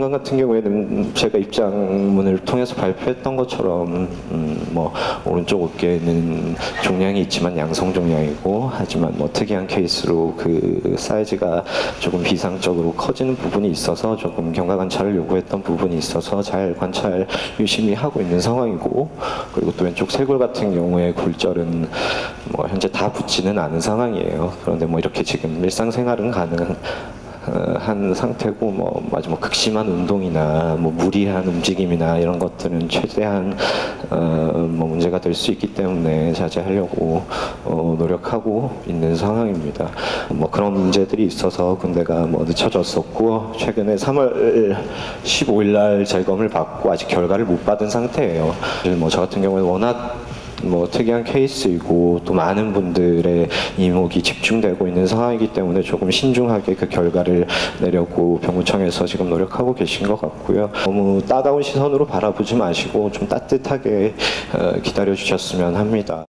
건강 같은 경우에는 제가 입장문을 통해서 발표했던 것처럼 뭐 오른쪽 어깨에는 종양이 있지만 양성 종양이고, 하지만 뭐 특이한 케이스로 그 사이즈가 조금 비상적으로 커지는 부분이 있어서 조금 경과 관찰을 요구했던 부분이 있어서 잘 관찰 유심히 하고 있는 상황이고, 그리고 또 왼쪽 쇄골 같은 경우에 골절은 뭐 현재 다 붙지는 않은 상황이에요. 그런데 뭐 이렇게 지금 일상생활은 가능한 한 상태고, 뭐 마지막 극심한 운동이나 뭐 무리한 움직임이나 이런 것들은 최대한 뭐 문제가 될 수 있기 때문에 자제하려고 노력하고 있는 상황입니다. 뭐 그런 문제들이 있어서 군대가 뭐 늦춰졌었고, 최근에 3월 15일 날 재검을 받고 아직 결과를 못 받은 상태예요. 뭐 저 같은 경우는 워낙 뭐 특이한 케이스이고 또 많은 분들의 이목이 집중되고 있는 상황이기 때문에 조금 신중하게 그 결과를 내려고 병무청에서 지금 노력하고 계신 것 같고요. 너무 따가운 시선으로 바라보지 마시고 좀 따뜻하게 기다려 주셨으면 합니다.